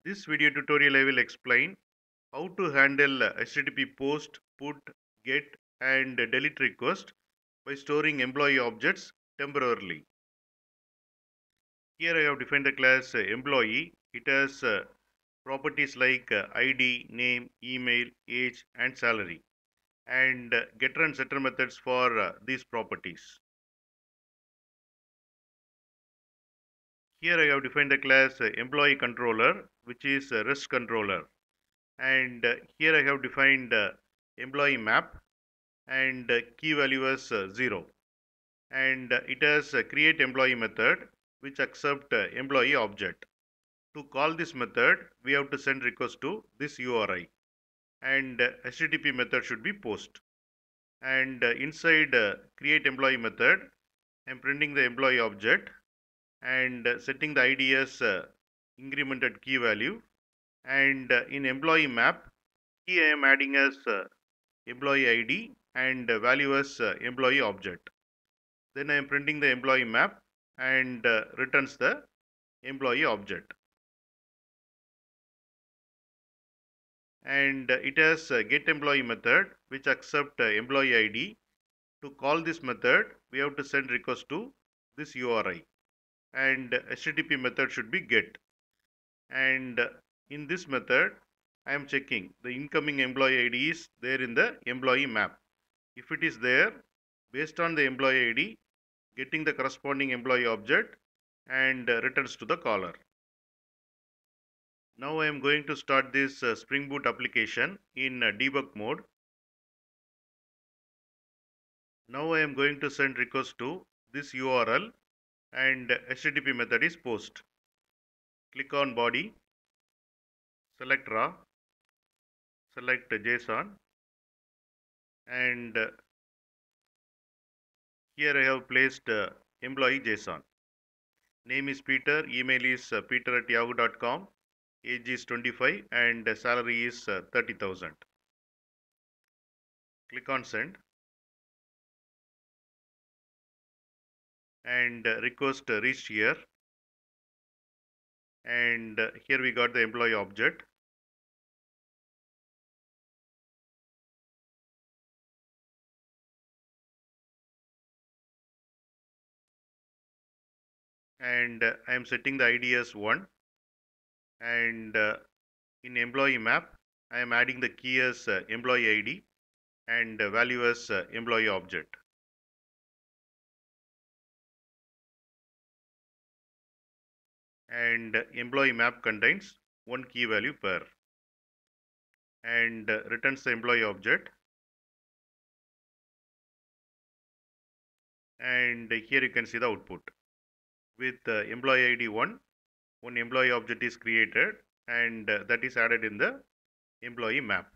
This video tutorial I will explain how to handle HTTP post, put, get and delete request by storing employee objects temporarily. Here I have defined the class employee. It has properties like ID, name, email, age and salary, and getter and setter methods for these properties. Here I have defined the class employee controller, which is a REST controller. And here I have defined employee map, and key value as 0. And it has a create employee method which accept employee object. To call this method, we have to send request to this URI, and HTTP method should be post. And inside create employee method, I am printing the employee object and setting the ID as incremented key value. And in employee map, key I am adding as employee ID and value as employee object. Then I am printing the employee map and returns the employee object. And it has get employee method which accept employee ID. To call this method, we have to send request to this URI, and HTTP method should be get. And in this method, I am checking the incoming employee ID is there in the employee map. If it is there, based on the employee ID, getting the corresponding employee object and returns to the caller. Now I am going to start this Spring Boot application in debug mode. Now I am going to send request to this URL, and HTTP method is post. Click on body, select raw, select JSON, and here I have placed employee JSON. Name is Peter, email is peter@yahoo.com, age is 25 and salary is 30,000. Click on send, and request reached here, and here we got the employee object. And I am setting the ID as 1, and in employee map I am adding the key as employee ID and value as employee object. And employee map contains one key value per, and returns the employee object. And here you can see the output with employee ID 1, one employee object is created, and that is added in the employee map.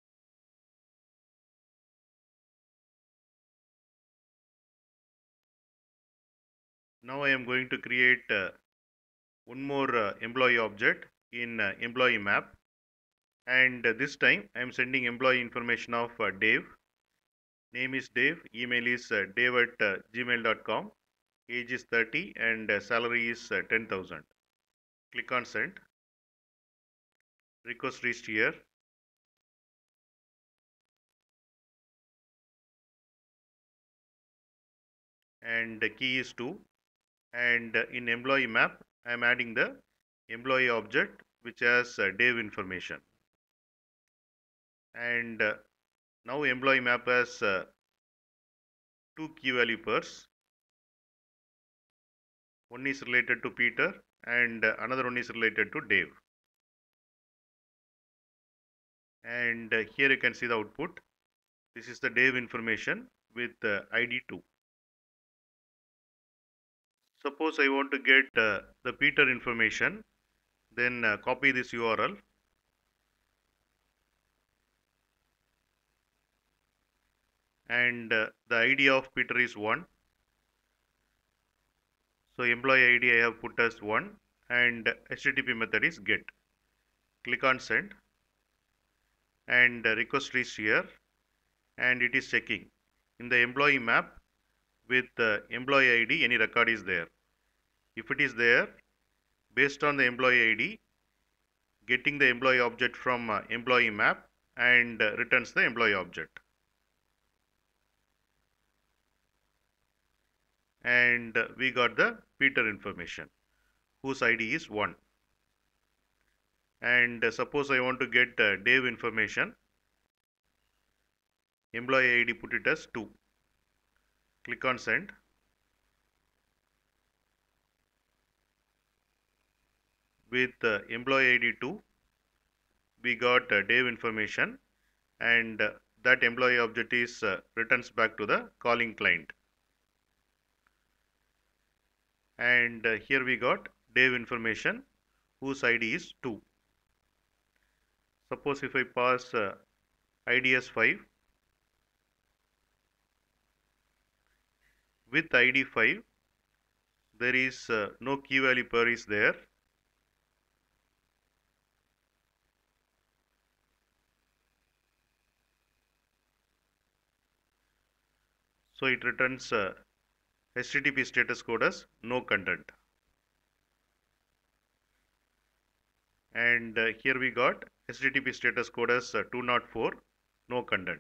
Now I am going to create one more employee object in employee map, and this time I am sending employee information of Dave. Name is Dave, email is dave@gmail.com, age is 30 and salary is 10,000. Click on send. Request reached here, and the key is 2, and in employee map I am adding the employee object which has Dave information. And now employee map has 2 key value pairs. One is related to Peter and another one is related to Dave. And here you can see the output. This is the Dave information with ID 2. Suppose I want to get the Peter information, then copy this URL, and the ID of Peter is 1. So employee ID I have put as 1, and HTTP method is get. Click on send, and request reached here, and it is checking in the employee map with employee ID any record is there. If it is there, based on the employee ID, getting the employee object from employee map and returns the employee object. And we got the Peter information whose ID is 1. And suppose I want to get Dave information, employee ID put it as 2. Click on send. With employee ID 2, we got Dave information, and that employee object is returns back to the calling client. And here we got Dave information whose ID is 2. Suppose if I pass ID as 5, with ID 5 there is no key value pair is there. So it returns HTTP status code as no content. And here we got HTTP status code as 204, no content.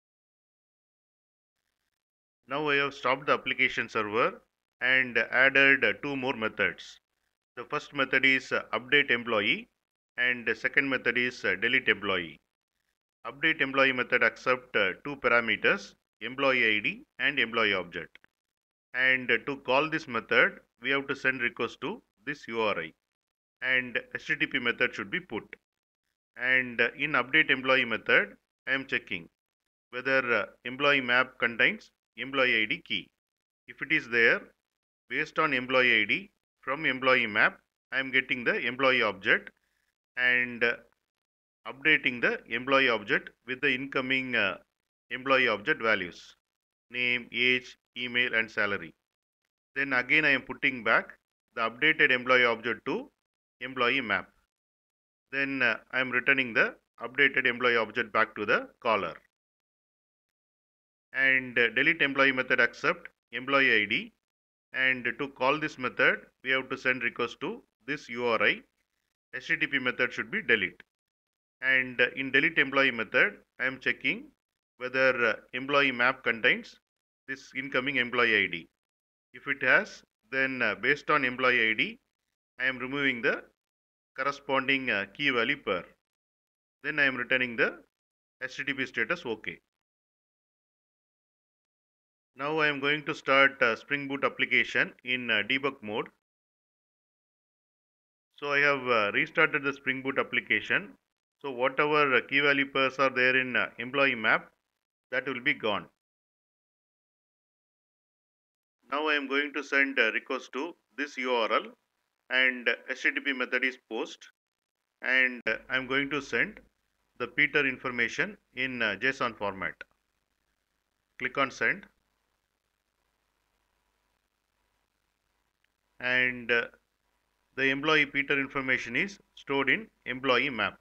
Now I have stopped the application server and added 2 more methods. The first method is update employee, and the second method is delete employee. Update employee method accept 2 parameters, employee ID and employee object. And to call this method, we have to send request to this URI, and HTTP method should be put. And in update employee method, I am checking whether employee map contains employee ID key. If it is there, based on employee ID from employee map, I am getting the employee object and updating the employee object with the incoming employee object values, name, age, email and salary. Then again I am putting back the updated employee object to employee map. Then I am returning the updated employee object back to the caller. And delete employee method accept employee ID, and to call this method we have to send request to this URI. HTTP method should be delete. And in delete employee method I am checking whether employee map contains this incoming employee ID. If it has, then based on employee ID I am removing the corresponding key value pair. Then I am returning the HTTP status OK. Now I am going to start Spring Boot application in debug mode. So I have restarted the Spring Boot application. So whatever key value pairs are there in employee map, that will be gone. Now I am going to send a request to this URL, and HTTP method is post, and I am going to send the Peter information in JSON format. Click on send, and the employee Peter information is stored in employee map.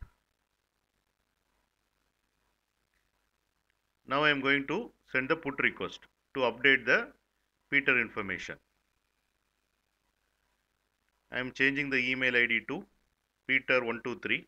Now I am going to send the put request to update the Peter information. I am changing the email ID to peter123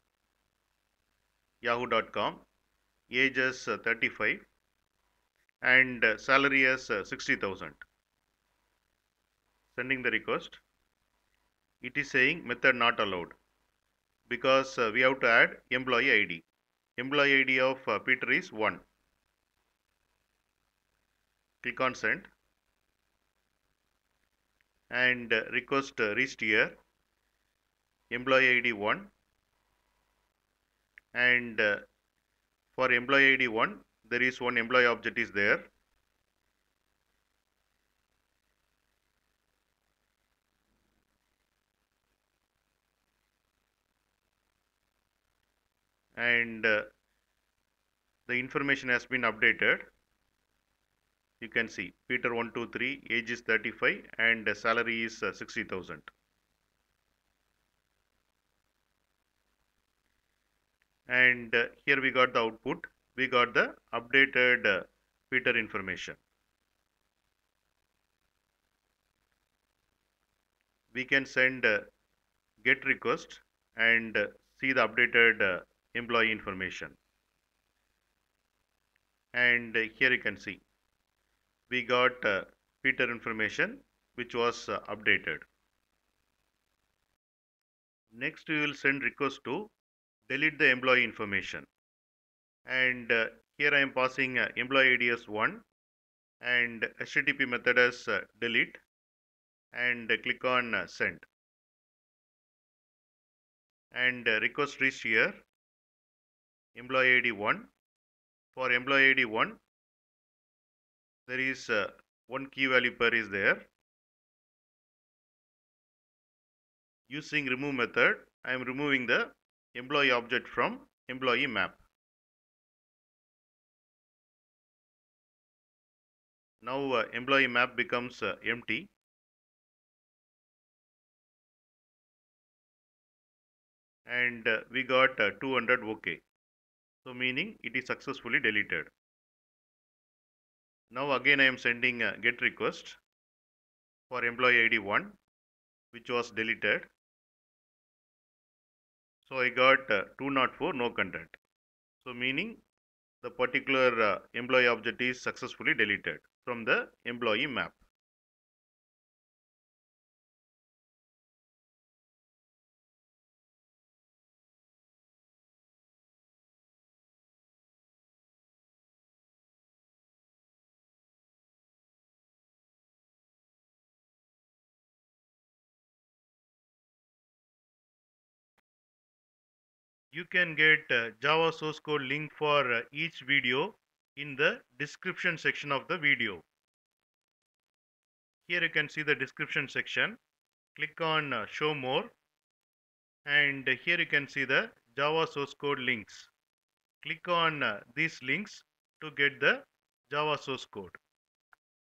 yahoo.com, age as 35 and salary as 60,000. Sending the request. It is saying method not allowed because we have to add employee ID. Employee ID of Peter is 1. Click on send, and request reached here, employee ID 1, and for employee ID 1 there is one employee object is there. And the information has been updated. You can see Peter 123, age is 35 and salary is 60,000. And here we got the output. We got the updated Peter information. We can send get request and see the updated employee information. And here you can see we got Peter information which was updated. Next we will send request to delete the employee information. And here I am passing employee ID as 1 and HTTP method as delete, and click on send. And request reached here, employee ID 1. For employee ID 1, there is one key value pair is there. Using remove method, I am removing the employee object from employee map. Now employee map becomes empty. And we got 200 OK. So meaning it is successfully deleted. Now again I am sending a get request for employee ID 1 which was deleted. So I got 204 no content. So meaning the particular employee object is successfully deleted from the employee map. You can get Java source code link for each video in the description section of the video. Here you can see the description section. Click on show more, and here you can see the Java source code links. Click on these links to get the Java source code.